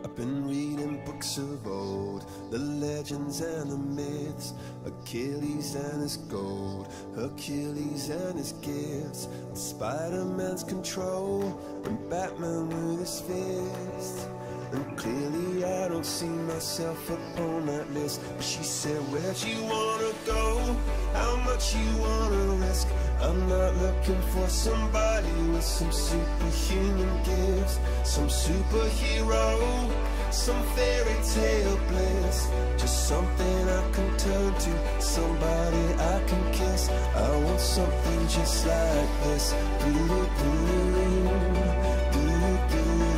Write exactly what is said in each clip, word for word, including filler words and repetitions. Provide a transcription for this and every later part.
I've been reading books of old, the legends and the myths, Achilles and his gold, Hercules and his gifts, and Spider-Man's control, and Batman with his fists. And clearly I don't see myself upon that list. But she said, where'd you wanna go? How much you wanna risk? I'm not looking for somebody with some superhuman gifts, some superhero, some fairy tale bliss. Just something I can turn to, somebody I can kiss. I want something just like this. Doo-doo-doo, doo-doo-doo.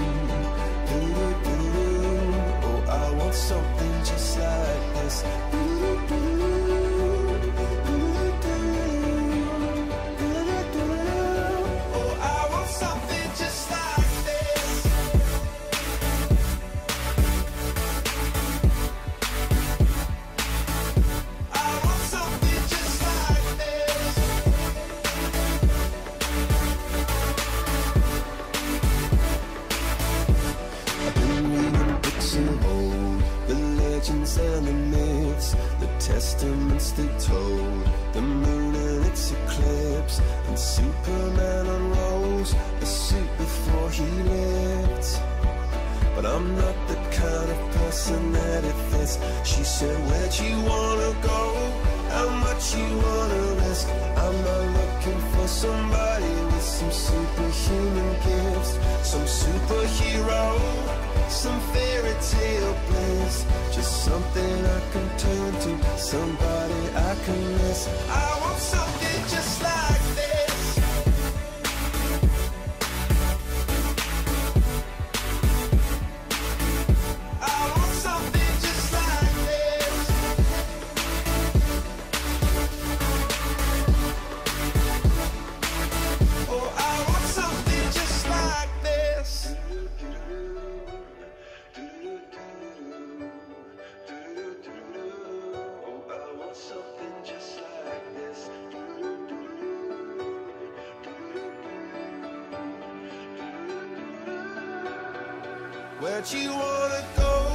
Oh, I want something just like this. Oh, I want something just like this. I want something just like this. I've been reading books of old, the legends and the myths, the testaments they told, the moon and its eclipse, and Superman unrolls the suit before he lived. But I'm not the kind of person that it fits. She said, where'd you wanna go? How much you wanna risk? I'm not looking for somebody with some superhuman gifts, some superhero, some fairy tale bliss. Just something I can turn to, somebody I can miss. I want something just like this. I want something just like this. Oh, I want something just like this. Oh, I want something just like this. Where'd you wanna go?